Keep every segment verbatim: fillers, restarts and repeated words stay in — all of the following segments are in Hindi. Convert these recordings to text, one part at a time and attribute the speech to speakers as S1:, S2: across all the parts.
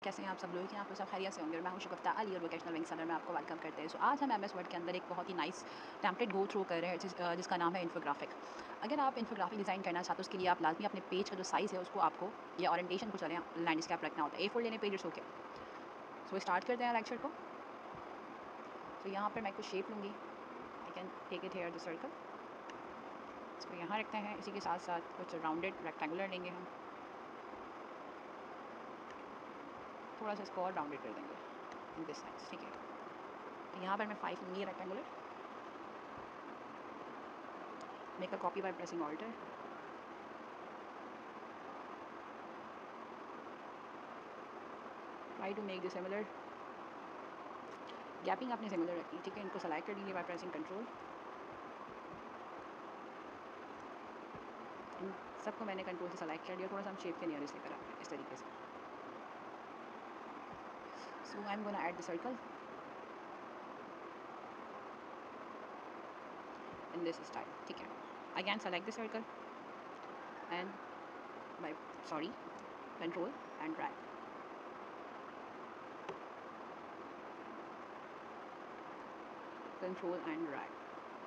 S1: कैसे हैं आप सब लोग? आप लोग सब खैरियत से होंगे और मैं हूं शुगुफ्ता अली और वोकेशनल विंग सेलर में आपको वेलकम करते हैं। सो आज हम एम एस वर्ड के अंदर एक बहुत ही नाइस टेम्पलेट गो थ्रू कर रहे हैं जिस, जिसका नाम है इन्फोग्राफिक। अगर आप इन्फोग्राफिक डिज़ाइन करना चाहते हो उसके लिए आप लाजमी अपने पेज का जो साइज़ है उसको आपको या ओरिएंटेशन को चलें लैंडस्केप रखना होता है। ए फोर लेने पेज ओके। सो स्टार्ट करते हैं लेक्चर को। तो यहाँ पर मैं कुछ शेप लूँगी। I can take it here the circle. इसको यहाँ रखते हैं। इसी के साथ साथ कुछ राउंडेड रेक्टेंगुलर लेंगे हम, थोड़ा सा इसको और राउंडेड कर देंगे इन दिस साइज। ठीक है, तो यहाँ पर मैं फाइव लूँगी rectangular. Make a copy by pressing alter. Try to make the similar. Gapping आपने सिमिलर रखी, ठीक है। इनको सेलेक्ट कर लीजिए बाय प्रेसिंग कंट्रोल। इन सबको मैंने कंट्रोल से सेलेक्ट कर लिया। थोड़ा सा हम शेप के नियरेस्ट लेकर आते हैं इस तरीके से। So I'm going to add the circle in this style. ठीक है, again select the circle and by sorry control and drag. Control and drag.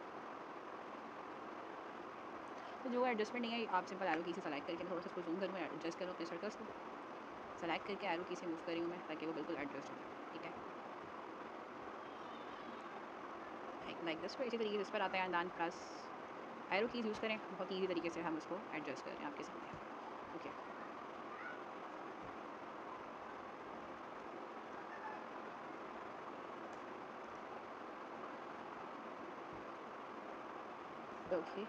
S1: तो जो एडजस्टमेंट नहीं है आप सिंपल एरो की से सेलेक्ट करके मैं थोड़ा सा इसको जूम करूँ, एडजस्ट करूँ अपने सर्कल्स को, सेलेक्ट करके एरो की से मूव करी हूँ मैं ताकि वो बिल्कुल एडजस्ट हो जाए। ठीक है, लाइक दिस। इसी तरीके से इस पर आता है and then plus arrow keys use करें। बहुत ईजी तरीके से हम उसको एडजस्ट करें आपके सामने। ओके, ओके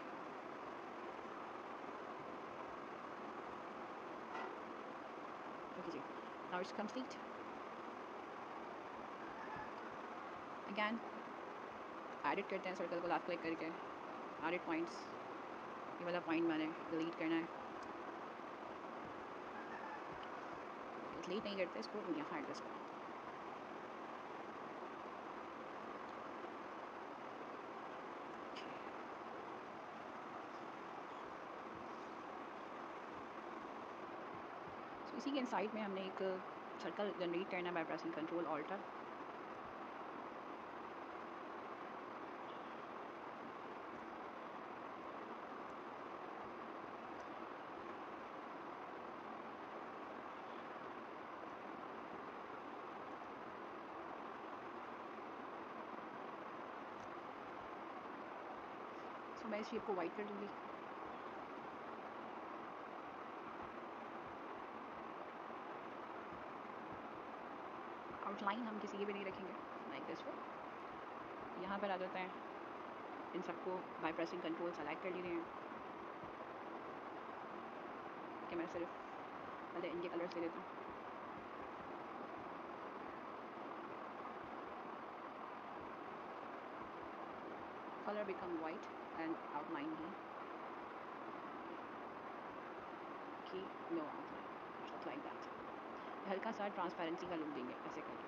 S1: ओके जी, now it's complete. Again edit करते हैं सर्कल को लेफ्ट क्लिक करके, एडिट पॉइंट्स। ये वाला पॉइंट मैंने डिलीट करना है, डिलीट नहीं करते इसको, यहाँ एडजस्ट करना। तो इसी के इनसाइड में हमने एक सर्कल जनरेट करना है बाय प्रेसिंग कंट्रोल ऑल्टर। तो मैं इस शेप को वाइट कर दूँगी। आउटलाइन हम किसी के भी नहीं रखेंगे, लाइक दिस वे। यहाँ पर आ जाते हैं, इन सबको बाय प्रेसिंग कंट्रोल सेलेक्ट कर लिए हैं कि मैं सिर्फ पहले इनके कलर्स ले लेता हूँ। Colour become white and outline ही की no outline, just like that. हल्का सा ट्रांसपेरेंसी का लुक देंगे ऐसे करके।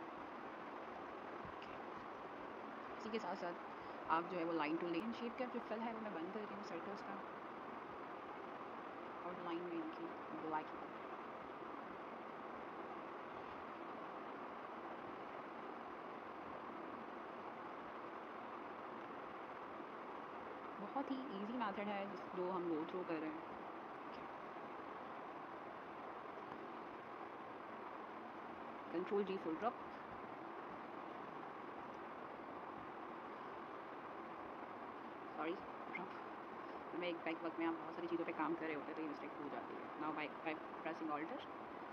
S1: इसी के साथ साथ आप जो है वो लाइन टूल लेकिन शेप का जो फिल है वो मैं बंद कर रही हूँ सर्कल्स का, और लाइन में इनकी ब्लैक। बहुत ही इजी मेथड है जो हम गो थ्रू कर रहे हैं। Control G full drop. Sorry drop मैं एक बैक वक्त में आप बहुत सारी चीज़ों पे काम कर रहे होते हैं तो ये मिस्टेक हो जाती है। Now by by pressing alter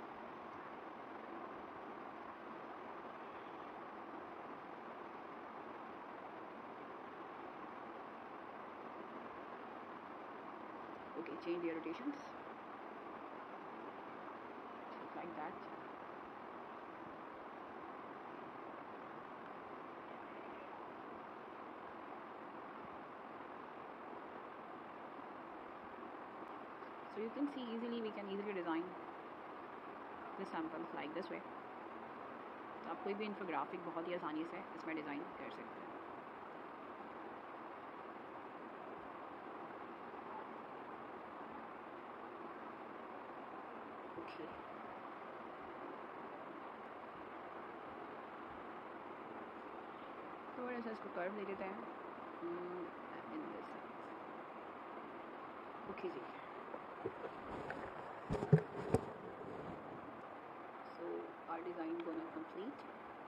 S1: okay, change the rotations like that. So you can see easily we can easily design this sample like this way. तो आप कोई भी इन्फोग्राफिक बहुत ही आसानी से इसमें डिज़ाइन कर सकते हैं। ओके, थोड़ा सा इसको कर्व दे देते हैं इन दिस। ओके जी, so our design gonna complete.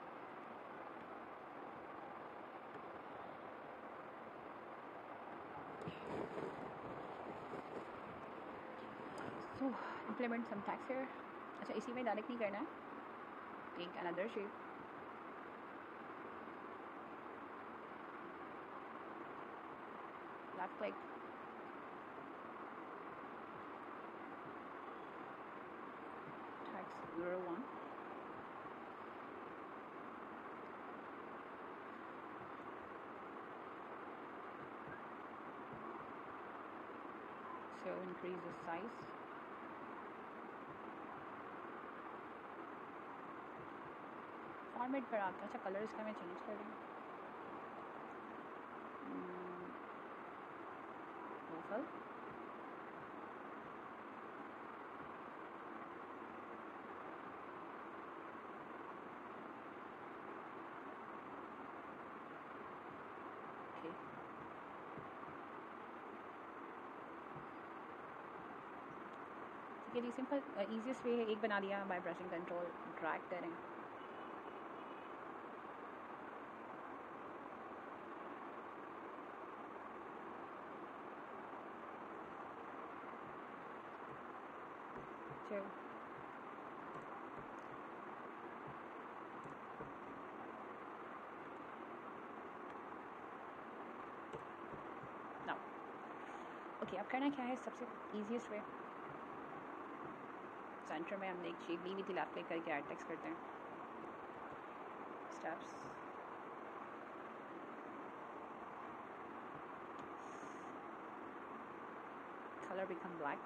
S1: So implement some text here. अच्छा, इसी में डायरेक्ट नहीं करना है, take another shape. Left click, text zero one, so increase the size। Format पर आके अच्छा कलर इसका मैं चेंज कर दूँ, पर्पल। ओके, ठीक है जी, सिंपल ईजीएस्ट वे है, एक बना दिया बाय प्रेसिंग कंट्रोल, ड्रैग करें। चलो नाउ ओके, अब करना क्या है, सबसे ईजीएस्ट वे, सेंटर में हमने एक शेप ली हुई थी, लेफ्ट क्लिक करके ऐड टेक्स्ट करते हैं, steps, color become black,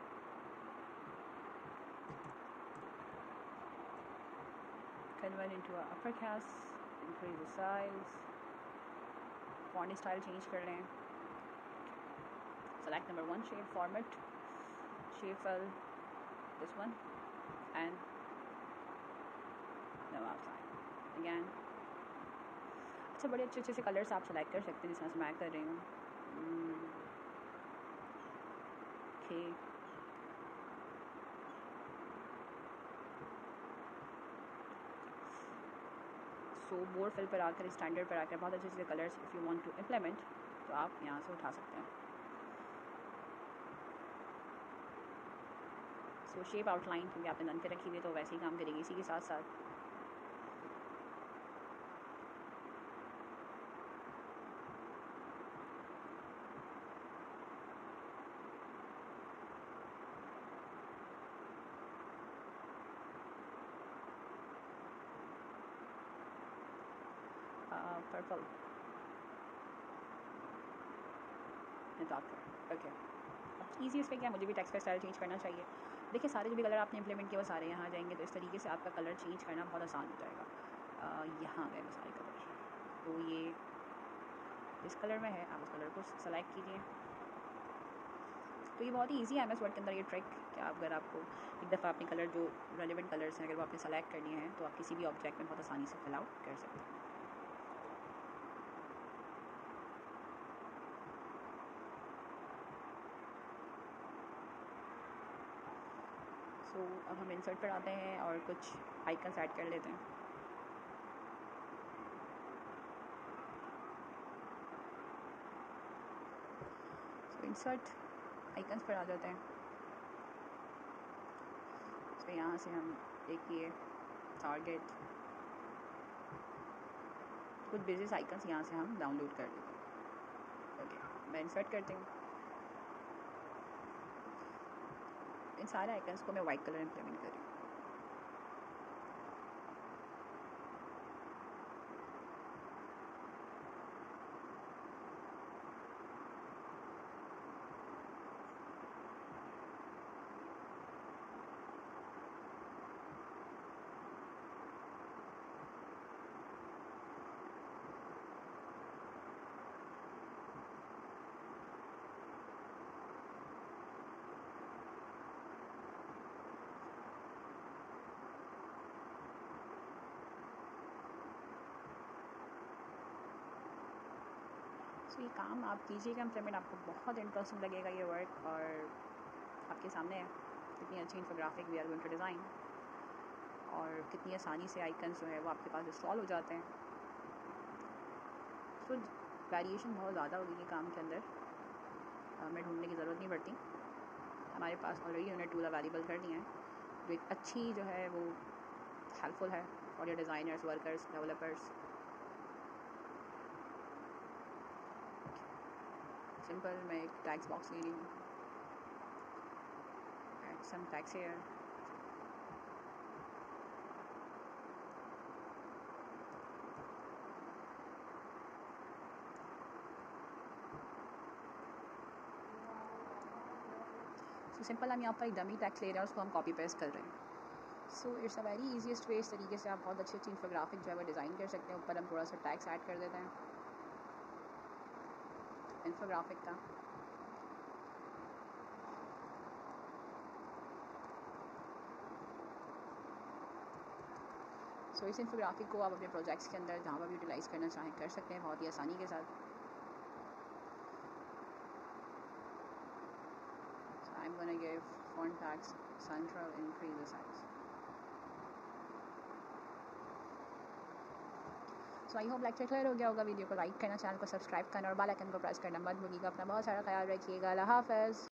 S1: convert into a uppercase, increase the size, font style change कर लें, select number one shape, format, shape file, this one, and no outline again। अच्छा, बड़े अच्छे अच्छे से कलर्स आप सेलेक्ट कर सकते हैं, जिस तरह से मैं कर रही हूँ। ओके, सो बोर्ड फिल पर आकर, स्टैंडर्ड पर आकर बहुत अच्छे अच्छे colours if you want to implement, तो आप यहाँ से उठा सकते हैं। सो शेप आउटलाइन क्योंकि आपने नन पे रखी हुई है तो वैसे ही काम करेगी, इसी के साथ साथ पर्पल डॉक्टर। ओके, अब ईजीएस्ट पे क्या, मुझे भी टेक्स्ट का स्टाइल चेंज करना चाहिए। देखिए, सारे जो भी कलर आपने इंप्लीमेंट किए वो सारे यहाँ जाएंगे, तो इस तरीके से आपका कलर चेंज करना बहुत आसान हो जाएगा। यहाँ गए सारे कलर, तो ये इस कलर में है, आप इस कलर को सेलेक्ट कीजिए। तो ये बहुत ही ईजी है एम एस वर्ड के अंदर ये ट्रिक, कि आप अगर आपको एक दफ़ा अपने कलर जो रेलिवेंट कलर्स हैं अगर वो आपने सेलेक्ट करनी है, तो आप किसी भी ऑब्जेक्ट में बहुत आसानी से फिल आउट कर सकते हैं। तो अब हम इंसर्ट पर आते हैं और कुछ आइकन्स ऐड कर लेते हैं। तो इंसर्ट आइकन्स पर आ जाते हैं। तो यहाँ से हम एक ये टारगेट, कुछ बिजनेस आइकन्स यहाँ से हम डाउनलोड कर लेते हैं। ओके, मैं इंसर्ट करती हूँ। इन सारे आइकन्स को मैं वाइट कलर इम्प्लीमेंट कर रही हूँ। सो ये काम आप कीजिएगा इम्प्लीमेंट, आपको बहुत इंटरेस्टिंग लगेगा ये वर्क। और आपके सामने है कितनी अच्छी infographic we are going to design, और कितनी आसानी से आइकन्स जो है वो आपके पास इंस्टॉल हो जाते हैं। सो so, वेरिएशन बहुत ज़्यादा होगी ये काम के अंदर, हमें ढूंढने की ज़रूरत नहीं पड़ती, हमारे पास ऑलरेडी उन्होंने टूल अवेलेबल कर दिए हैं जो एक अच्छी जो है वो हेल्पफुल है for your designers, workers, developers. Simple मैं एक टैक्स बॉक्स ले रही हूँ, add some text here, so simple हम यहाँ पर एक डमी टैक्स ले रहे हैं, उसको हम कॉपी पेस्ट कर रहे हैं। So it's a very easiest way, इस तरीके से आप बहुत अच्छी अच्छी इन्फोग्राफिक जो है वो डिज़ाइन कर सकते हैं। ऊपर हम थोड़ा सा टैक्स ऐड कर देते हैं इन्फोग्राफिक का। सो so, इस इन्फोग्राफिक को आप अपने प्रोजेक्ट्स के अंदर जहाँ पर भी यूटिलाइज़ करना चाहें कर सकते हैं बहुत ही आसानी के साथ। So I'm gonna give font tags central, increase the size. So I hope lecture clear हो गया होगा। वीडियो को लाइक करना, चैनल को सब्सक्राइब करना और बेल आइकन को प्रेस करना मत भूलिएगा। अपना बहुत सारा ख्याल रखिएगा। अल्लाह हाफ़िज़।